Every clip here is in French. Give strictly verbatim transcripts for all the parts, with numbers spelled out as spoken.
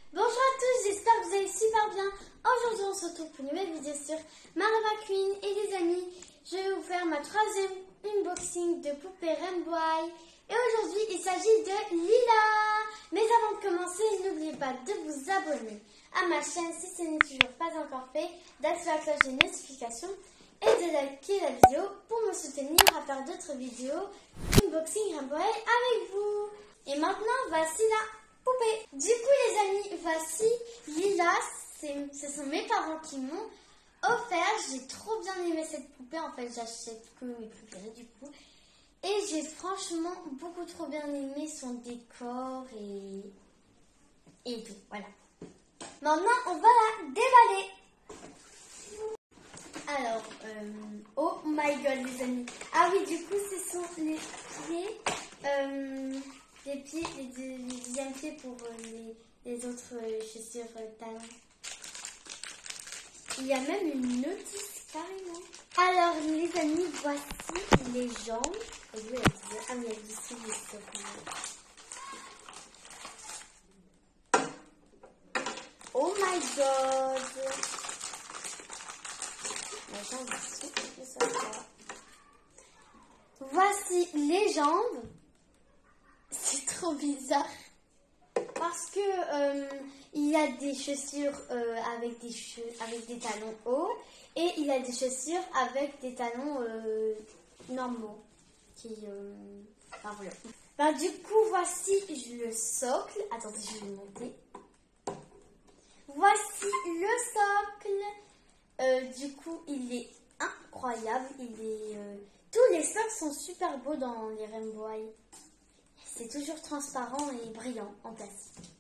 Bonjour à tous, j'espère que vous allez super bien. Aujourd'hui on se retrouve pour une nouvelle vidéo sur Mareva Queen et les amis. Je vais vous faire ma troisième unboxing de poupée Rainbow High. Et aujourd'hui il s'agit de Lila. Mais avant de commencer, n'oubliez pas de vous abonner à ma chaîne si ce n'est toujours pas encore fait, d'activer la cloche des notifications et de liker la vidéo pour me soutenir à faire d'autres vidéos unboxing Rainbow High avec vous. Et maintenant voici la poupée. Du coup les amis, voici Lila, ce sont mes parents qui m'ont offert. J'ai trop bien aimé cette poupée, en fait j'achète que mes préférés du coup. Et j'ai franchement beaucoup trop bien aimé son décor et, et tout, voilà. Maintenant on va la déballer. Alors, euh, oh my god les amis. Ah oui, du coup ce sont les pieds. Euh, Les pieds, les, deux, les deuxièmes pieds pour euh, les, les autres euh, chaussures euh, talons. Il y a même une notice carrément. Alors les amis, voici les jambes. Et vous, ah mais il y a du style Oh my god. La jambe ici, ça va. Voici les jambes. C'est trop bizarre parce que euh, il y a des chaussures euh, avec des che avec des talons hauts et il y a des chaussures avec des talons euh, normaux qui euh... enfin, voilà. Ben, du coup voici le socle. Attendez, je vais le monter. Voici le socle. Euh, du coup il est incroyable. Il est euh... tous les socles sont super beaux dans les Rainbow High. C'est toujours transparent et brillant en plastique.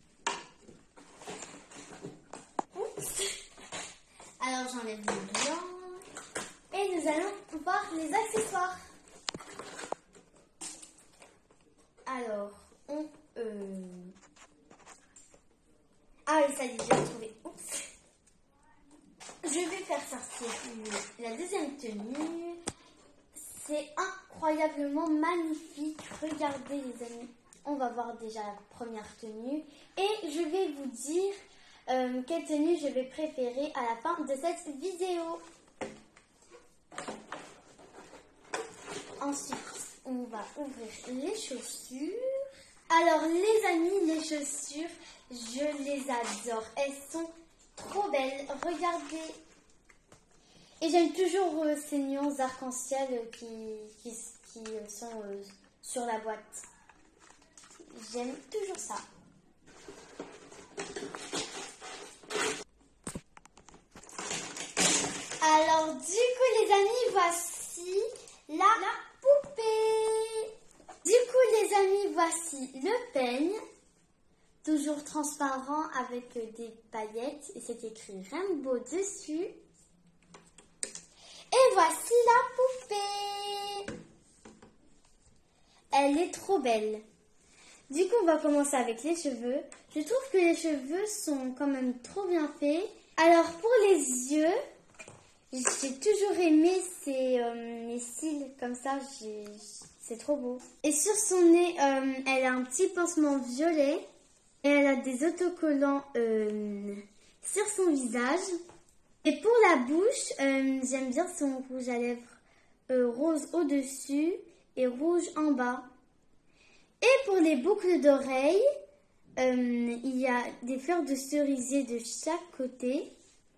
Oups. Alors j'enlève le blanc et nous allons voir les accessoires. Alors on... Euh... Ah oui, ça y est, j'ai retrouvé. Oups. Je vais faire sortir la deuxième tenue. C'est incroyablement magnifique. Regardez les amis. On va voir déjà la première tenue. Et je vais vous dire euh, quelle tenue je vais préférer à la fin de cette vidéo. Ensuite, on va ouvrir les chaussures. Alors les amis, les chaussures, je les adore. Elles sont trop belles. Regardez. Et j'aime toujours euh, ces nuances arc-en-ciel qui, qui, qui euh, sont euh, sur la boîte. J'aime toujours ça. Alors du coup les amis, voici la, la poupée. Du coup les amis, voici le peigne. Toujours transparent avec euh, des paillettes. Et c'est écrit Rainbow dessus. Et voici la poupée. Elle est trop belle. Du coup, on va commencer avec les cheveux. Je trouve que les cheveux sont quand même trop bien faits. Alors, pour les yeux, j'ai toujours aimé ces euh, les cils comme ça. C'est trop beau. Et sur son nez, euh, elle a un petit pansement violet. Et elle a des autocollants euh, sur son visage. Et pour la bouche, euh, j'aime bien son rouge à lèvres euh, rose au-dessus et rouge en bas. Et pour les boucles d'oreilles, euh, il y a des fleurs de cerisier de chaque côté.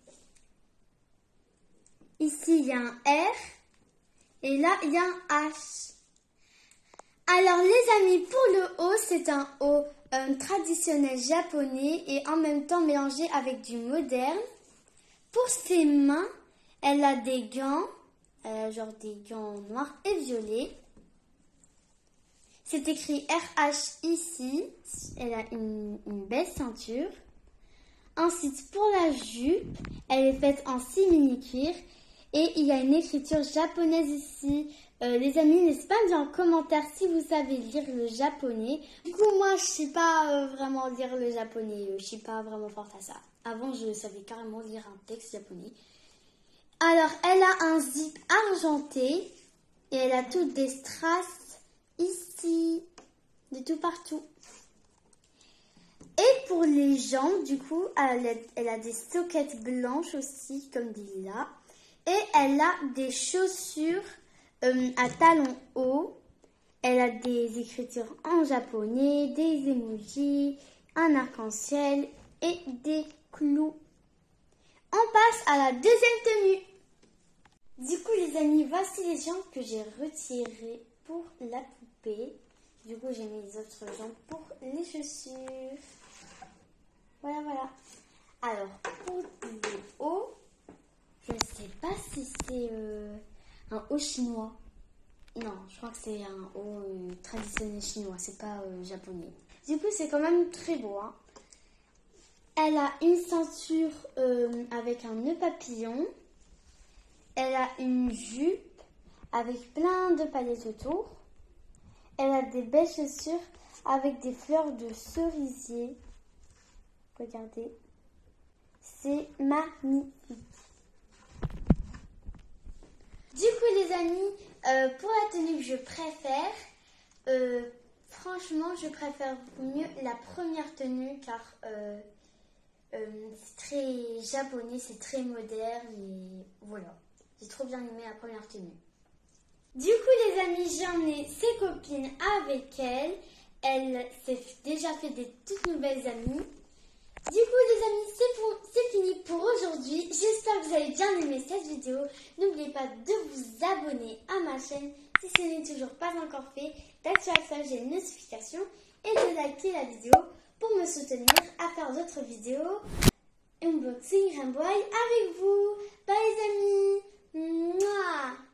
Ici, il y a un R et là, il y a un H. Alors les amis, pour le haut, c'est un haut euh, traditionnel japonais et en même temps mélangé avec du moderne. Pour ses mains, elle a des gants, elle a genre des gants noirs et violets. C'est écrit R H ici. Elle a une, une belle ceinture. Ensuite, pour la jupe, elle est faite en simili-cuir. Et il y a une écriture japonaise ici. Euh, les amis, n'hésitez pas à me dire en commentaire si vous savez lire le japonais. Du coup, moi, je sais pas euh, vraiment lire le japonais. Je suis pas vraiment forte à ça. Avant, je savais carrément lire un texte japonais. Alors, elle a un zip argenté. Et elle a toutes des strass ici. De tout partout. Et pour les jambes, du coup, elle a, elle a des soquettes blanches aussi, comme des lilas. Et elle a des chaussures euh, à talons hauts. Elle a des écritures en japonais, des emojis, un arc-en-ciel et des clous. On passe à la deuxième tenue. Du coup, les amis, voici les jambes que j'ai retirées pour la poupée. Du coup, j'ai mis les autres jambes pour les chaussures. Voilà, voilà. Alors, pour le haut, je ne sais pas si c'est euh, un haut chinois. Non, je crois que c'est un haut euh, traditionnel chinois, c'est pas euh, japonais. Du coup, c'est quand même très beau. Hein. Elle a une ceinture euh, avec un nœud papillon. Elle a une jupe avec plein de paillettes autour. Elle a des belles chaussures avec des fleurs de cerisier. Regardez, c'est magnifique. Du coup, les amis, euh, pour la tenue que je préfère, euh, franchement, je préfère mieux la première tenue car euh, euh, c'est très japonais, c'est très moderne et voilà. J'ai trop bien aimé la première tenue. Du coup, les amis, j'en ai ses copines avec elle. Elle s'est déjà fait des toutes nouvelles amies. Du coup, les amis, c'est, pour, c'est fini pour aujourd'hui. J'espère que vous avez bien aimé cette vidéo. N'oubliez pas de vous abonner à ma chaîne si ce n'est toujours pas encore fait, d'activer la cloche des notifications et de liker la vidéo pour me soutenir à faire d'autres vidéos unboxing Rainbow avec vous. Bye les amis. Mouah.